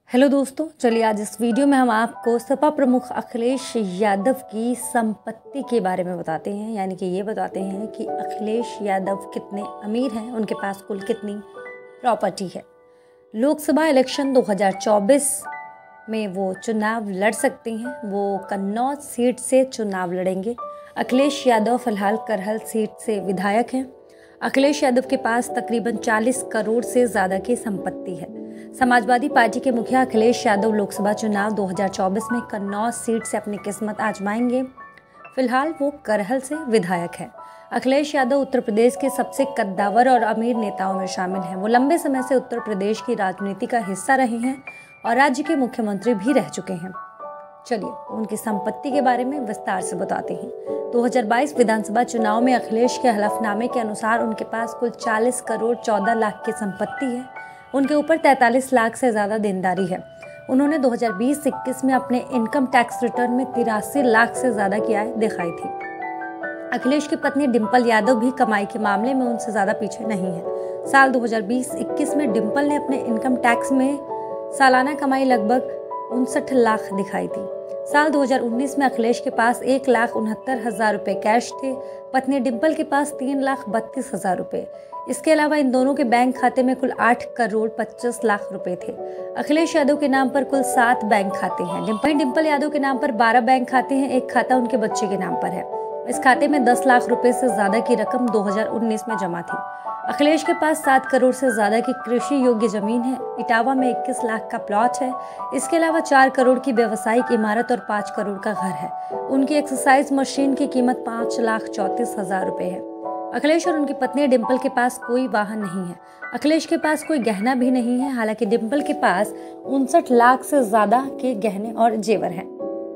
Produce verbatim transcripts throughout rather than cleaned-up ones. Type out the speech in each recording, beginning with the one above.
Hello दोस्तों, चलिए आज इस वीडियो में हम आपको सपा प्रमुख अखिलेश यादव की संपत्ति के बारे में बताते हैं। यानी कि ये बताते हैं कि अखिलेश यादव कितने अमीर हैं, उनके पास कुल कितनी प्रॉपर्टी है। लोकसभा इलेक्शन दो हज़ार चौबीस में वो चुनाव लड़ सकते हैं। वो कन्नौज सीट से चुनाव लड़ेंगे। अखिलेश यादव फिलहाल करहल सीट से विधायक हैं। अखिलेश यादव के पास तकरीबन चालीस करोड़ से ज़्यादा की संपत्ति है। समाजवादी पार्टी के मुखिया अखिलेश यादव लोकसभा चुनाव दो हज़ार चौबीस में कन्नौज सीट से अपनी किस्मत आजमाएंगे। फिलहाल वो करहल से विधायक है। अखिलेश यादव उत्तर प्रदेश के सबसे कद्दावर और अमीर नेताओं में शामिल हैं। वो लंबे समय से उत्तर प्रदेश की राजनीति का हिस्सा रहे हैं और राज्य के मुख्यमंत्री भी रह चुके हैं। चलिए उनकी संपत्ति के बारे में विस्तार से बताते हैं। दो हज़ार बाईस विधानसभा चुनाव में अखिलेश के हलफनामे के अनुसार उनके पास कुल चालीस करोड़ चौदह लाख की संपत्ति है। उनके ऊपर तैंतालीस लाख से ज़्यादा देनदारी है। उन्होंने दो हज़ार बीस इक्कीस में अपने इनकम टैक्स रिटर्न में तिरासी लाख से ज़्यादा की आय दिखाई थी। अखिलेश की पत्नी डिंपल यादव भी कमाई के मामले में उनसे ज़्यादा पीछे नहीं है। साल दो हज़ार बीस इक्कीस में डिंपल ने अपने इनकम टैक्स में सालाना कमाई लगभग उनसठ लाख दिखाई थी। साल दो हज़ार उन्नीस में अखिलेश के पास एक लाख उनहत्तर हजार रुपये कैश थे। पत्नी डिंपल के पास तीन लाख बत्तीस हजार रुपये। इसके अलावा इन दोनों के बैंक खाते में कुल आठ करोड़ पच्चीस लाख रुपए थे। अखिलेश यादव के नाम पर कुल सात बैंक खाते हैं। डिंपल डिंपल यादव के नाम पर बारह बैंक खाते हैं। एक खाता उनके बच्चे के नाम पर है। इस खाते में दस लाख रुपए से ज्यादा की रकम दो हज़ार उन्नीस में जमा थी। अखिलेश के पास सात करोड़ से ज्यादा की कृषि योग्य जमीन है। इटावा में इक्कीस लाख का प्लॉट है। इसके अलावा चार करोड़ की व्यावसायिक इमारत और पाँच करोड़ का घर है। उनकी एक्सरसाइज मशीन की कीमत पाँच लाख चौंतीस हजार रुपए है। अखिलेश और उनकी पत्नी डिंपल के पास कोई वाहन नहीं है। अखिलेश के पास कोई गहना भी नहीं है। हालांकि डिंपल के पास उनसठ लाख से ज्यादा के गहने और जेवर हैं।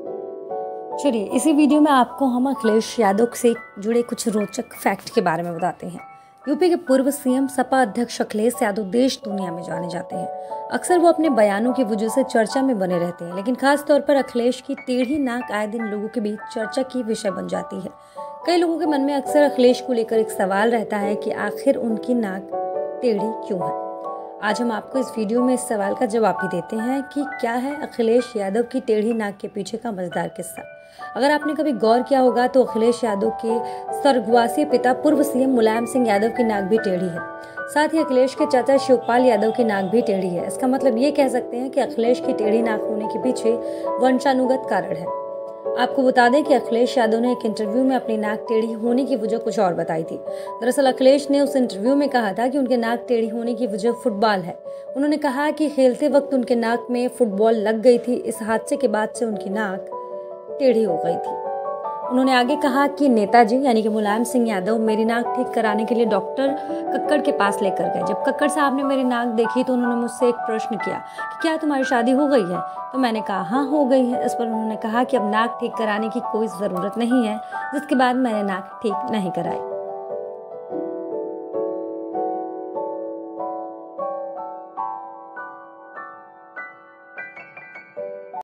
चलिए इसी वीडियो में आपको हम अखिलेश यादव से जुड़े कुछ रोचक फैक्ट के बारे में बताते हैं। यूपी के पूर्व सीएम सपा अध्यक्ष अखिलेश यादव देश दुनिया में जाने जाते हैं। अक्सर वो अपने बयानों की वजह से चर्चा में बने रहते हैं, लेकिन खास तौर पर अखिलेश की टेढ़ी नाक आए दिन लोगों के बीच चर्चा की विषय बन जाती है। कई लोगों के मन में अक्सर अखिलेश को लेकर एक सवाल रहता है कि आखिर उनकी नाक टेढ़ी क्यों है। आज हम आपको इस वीडियो में इस सवाल का जवाब भी देते हैं कि क्या है अखिलेश यादव की टेढ़ी नाक के पीछे का मजेदार किस्सा। अगर आपने कभी गौर किया होगा तो अखिलेश यादव के स्वर्गवासी पिता पूर्व सीएम मुलायम सिंह यादव की नाक भी टेढ़ी है। साथ ही अखिलेश के चाचा शिवपाल यादव की नाक भी टेढ़ी है। इसका मतलब ये कह सकते हैं कि अखिलेश की टेढ़ी नाक होने के पीछे वंशानुगत कारण है। आपको बता दें कि अखिलेश यादव ने एक इंटरव्यू में अपनी नाक टेढ़ी होने की वजह कुछ और बताई थी। दरअसल अखिलेश ने उस इंटरव्यू में कहा था कि उनके नाक टेढ़ी होने की वजह फुटबॉल है। उन्होंने कहा कि खेलते वक्त उनके नाक में फुटबॉल लग गई थी। इस हादसे के बाद से उनकी नाक टेढ़ी हो गई थी। उन्होंने आगे कहा कि नेताजी यानी कि मुलायम सिंह यादव मेरी नाक ठीक कराने के लिए डॉक्टर कक्कड़ के पास लेकर गए। जब कक्कड़ साहब ने मेरी नाक देखी तो उन्होंने मुझसे एक प्रश्न किया कि क्या तुम्हारी शादी हो गई है। तो मैंने कहा हाँ हो गई है। इस पर उन्होंने कहा कि अब नाक ठीक कराने की कोई ज़रूरत नहीं है, जिसके बाद मैंने नाक ठीक नहीं कराई।